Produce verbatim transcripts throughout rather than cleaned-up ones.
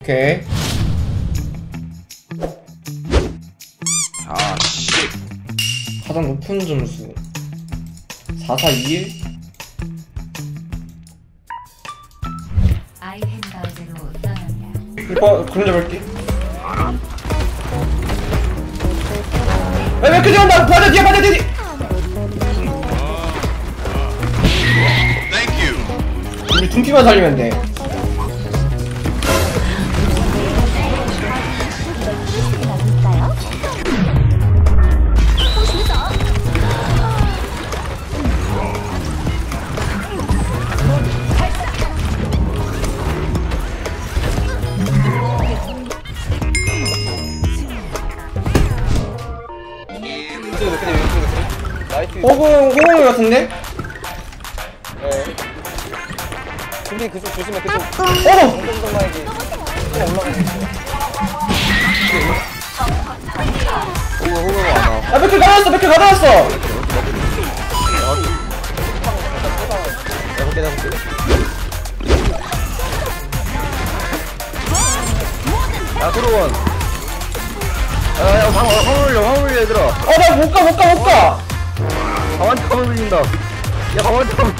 오케이. 아 씨. 가장 높은 점수 사사이일. 아이헨바우제로 떠납니다. 이거 그림 잡을게. 왜 크지 온다. 바자 뒤에 바자 뒤에. 우리 둠피만 살리면 돼. 호공 호공 같은데? 네. 근데 그쪽 조심해. 그쪽 어! 정정정마에게 올라가고 있어. 호구 호구 와봐. 아 백킬 가져왔어. 백킬 가져왔어. 내볼게 내볼게. 야 들어원. 야야 방 화물 올려 화물 올려 얘들아. 어나 못 가 못 가 못 가. 강한테 화물 밀린다. 야 강한테 화물.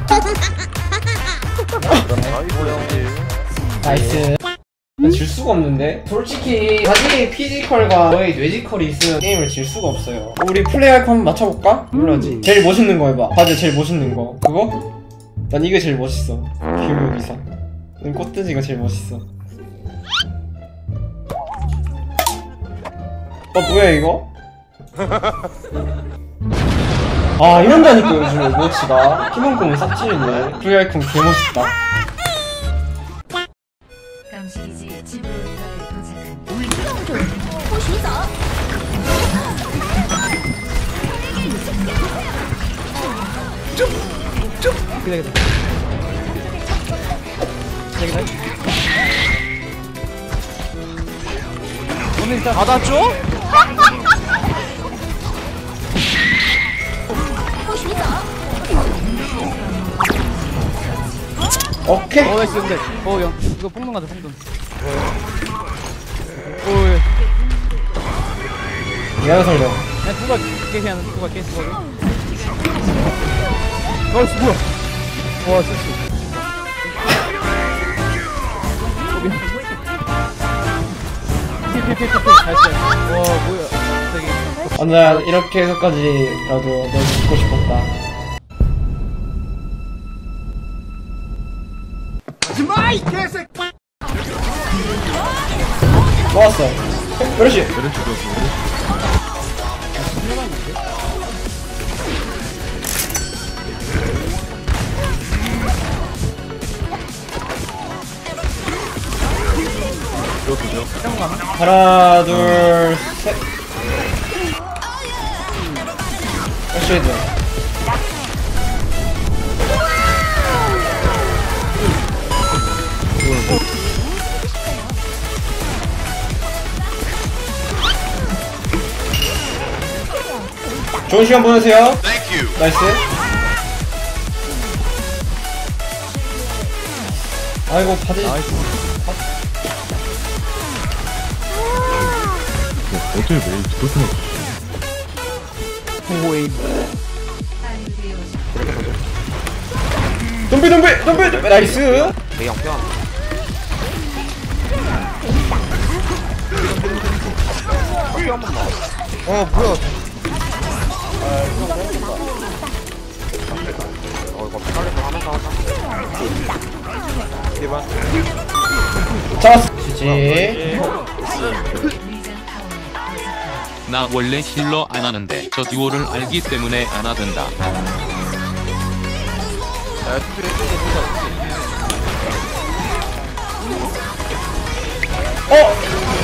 나이스. 질 수가 없는데? 솔직히 자기 피지컬과 너의 뇌지컬이 있으면 게임을 질 수가 없어요. 우리 플레이할 거 한번 맞춰볼까? 몰라지. 제일 멋있는 거 해봐. 바지 제일 멋있는 거. 그거? 난 이게 제일 멋있어. 기울기사. 난 꽃돼지가 제일 멋있어. 어 뭐야 이거? 아 이런다니까 요즘 오버워치가. 키만큼은 싹질이네. 플레이아이콘 개멋있다. 감시기지 지브롤터에 도착한 그래 그래. 그래 그래. 오늘 일단 받아줘? 오케이. 어 나이스. 근데 어 형 이거 뽕돈 가자 뽕돈. 오예. 미안 설명. 그냥 누가 깨 그냥 누가 깨 누가 깨. 나이스 뭐야? 와 실수. 피피피피피 나이스. 와 뭐야 갑자기. 아, 나 이렇게 해서까지라도 널 죽고 싶었다. 좋았어. 그렇지. 그렇지 그렇지. 하나, 둘, 셋. 쉐이드. 좋은 시간 보내세요. 나이스. 아이고 바지. 어떻게 매일 그렇게 오이. 덤비 덤비 덤비 덤비. 나이스. 내 영평. 어 뭐야? 어 이거 피갈래서 하면서 하자. 대박. 잡았어. 지지. 나 원래 힐러 안 하는데 저 듀오를 알기 때문에 안 하던다. 야 투표 해주세요. 어.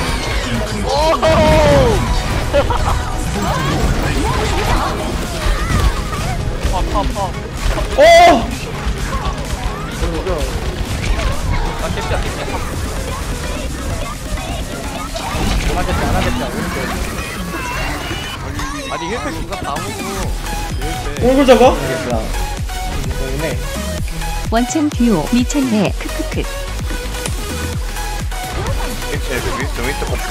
파파파. 어. 아 캡자 캡자. 안 하겠다 안 하겠다. 아니 힐팩 누가 다 먹고. 얼굴 잡아? 알겠다. 때문에. 원챔 듀오 미쳤네 크크크. 윈스 윈스 윈스 꼭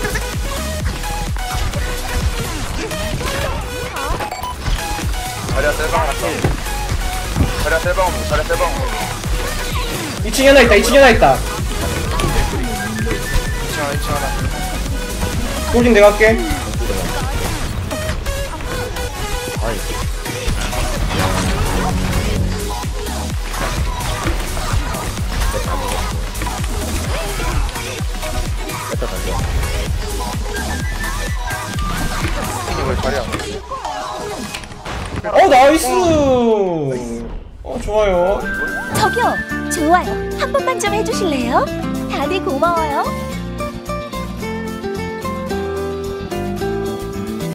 자리야 셀방 하나 자리야 셀방 없고 자리야 셀방 없고 이 층에 하나 있다 이 층에 하나 있다. 이 층 하나 이 층 하나 꼴진 내가 할게. 이거 자리야 어 나이스. 어 좋아요. 저기요, 좋아요. 한 번만 좀 해주실래요? 다들 고마워요.